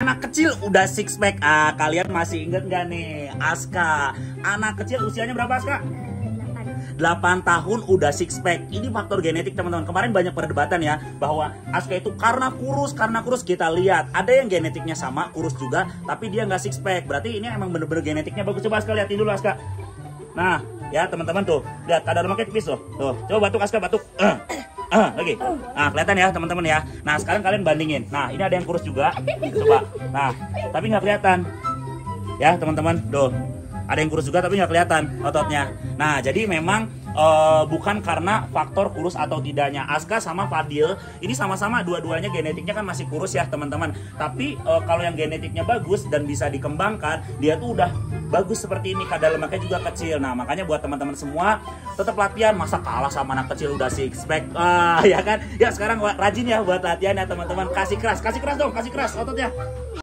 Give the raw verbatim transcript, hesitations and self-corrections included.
anak kecil udah six pack. Ah, kalian masih inget nggak nih? Aska, anak kecil usianya berapa Aska? delapan tahun udah six pack. Ini faktor genetik teman-teman. Kemarin banyak perdebatan ya bahwa Aska itu karena kurus, karena kurus. Kita lihat ada yang genetiknya sama, kurus juga, tapi dia nggak six pack. Berarti ini emang bener-bener genetiknya bagus. Coba Aska liatin dulu Aska. Nah, ya teman-teman tuh, lihat kadar lemaknya tipis loh. Tuh, coba batuk Aska, batuk. Uh, uh, lagi. Nah, kelihatan ya teman-teman ya. Nah, sekarang kalian bandingin. Nah, ini ada yang kurus juga. Coba. Nah, tapi nggak kelihatan. Ya teman-teman, tuh. Ada yang kurus juga tapi nggak kelihatan ototnya. Nah, jadi memang uh, bukan karena faktor kurus atau tidaknya. Aska sama Fadil ini sama-sama dua-duanya genetiknya kan masih kurus ya teman-teman. Tapi uh, kalau yang genetiknya bagus dan bisa dikembangkan, dia tuh udah bagus seperti ini. Kadar lemaknya juga kecil. Nah, makanya buat teman-teman semua tetap latihan. Masa kalah sama anak kecil udah six pack? Ah, ya kan? Ya sekarang rajin ya buat latihan ya teman-teman. Kasih keras, kasih keras dong, kasih keras ototnya.